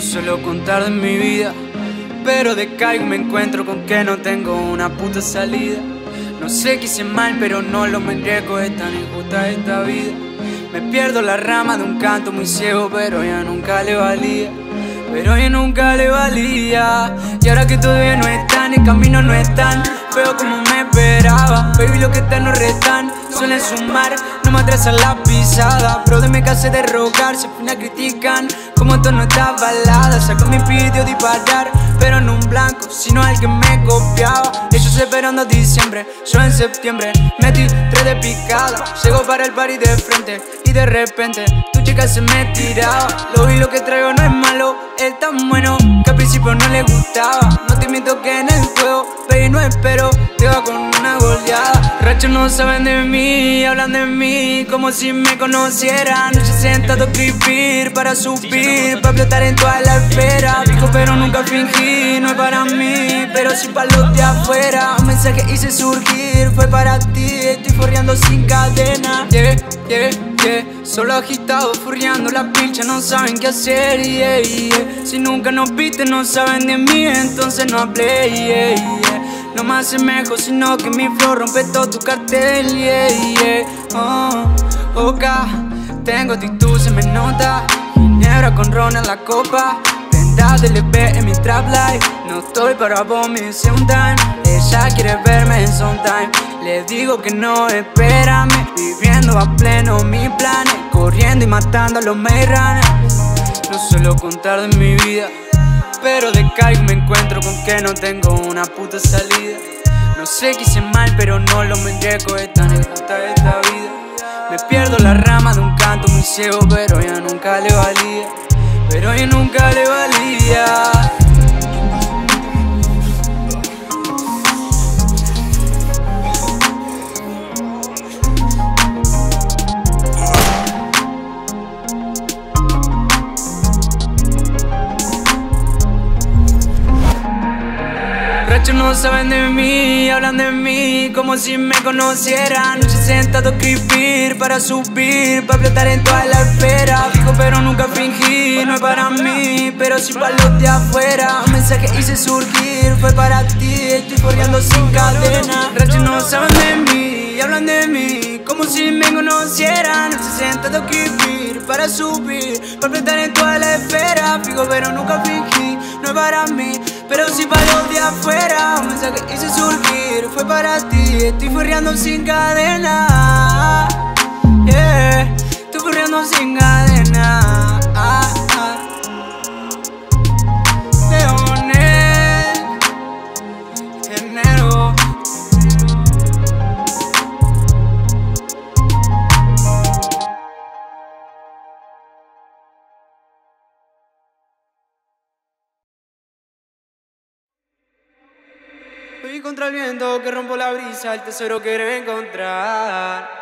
suelo contar de mi vida, pero decaigo y me encuentro con que no tengo una puta salida. No sé qué hice mal, pero no lo merezco, es tan injusta esta vida. Me pierdo la rama de un canto muy ciego, pero ya nunca le valía. Pero ya nunca le valía. Y ahora que todavía no están, el camino no es tan feo como me esperaba. Baby, lo que están no restan, suelen sumar, no me atrasan la pisada. Brother, me cansé de rogar, se final critican como esto no está balada. Saco mi pidió disparar, pero no un blanco, sino al que me copiaba. Ellos esperando a diciembre, yo en septiembre metí 3 de picada. Llego para el party de frente y de repente tu chica se me tiraba. Lo vi, lo que traigo no es malo, es tan bueno que al principio no le gustaba. No te miento que en el juego, baby, no espero, te va con una goleada. Rachos no saben de mí, hablan de mí como si me conocieran. Noche sentado a escribir para subir, para explotar en toda la esfera. Fijo pero nunca fingí, no es para mí, pero sí para los de afuera. Un mensaje hice surgir, fue para ti, estoy forreando sin cadena. Solo agitado, furriando la pilcha, no saben qué hacer, Si nunca nos viste, no saben de mí, entonces no hablé, No me asemejo, sino que mi flow rompe todo tu cartel, Ok, tengo actitud, se me nota. Ginebra con ron en la copa, prenda de LB en mi trap life. No estoy para vos, me dice un time. Ella quiere verme en sometime, le digo que no, espérame. Viviendo a pleno mis planes, corriendo y matando a los Mayranes. No suelo contar de mi vida, pero decaigo y me encuentro con que no tengo una puta salida. No sé qué hice mal, pero no lo merezco, es tan injusta esta vida. Me pierdo la rama de un canto muy ciego, pero ya nunca le valía. Pero ya nunca le valía. Rachos no saben de mí, hablan de mí como si me conocieran. Noche sentado a escribir para subir, para explotar en toda la esfera. Fijo pero nunca fingí, no es para mí, pero sí para los de afuera. Un mensaje hice surgir, fue para ti, estoy corriendo sin cadena. Rachos no saben de mí, hablan de mí como si me conocieran. Noche sentado a escribir para subir, para explotar en toda la esfera. Fijo pero nunca fingí, no es para mí, pero sí para los de afuera. Un mensaje hice surgir, fue para ti, estoy furriando sin cadena. Estoy furriando sin cadena. Leonel, enero. Voy contra el viento que rompo la brisa, el tesoro quiero encontrar.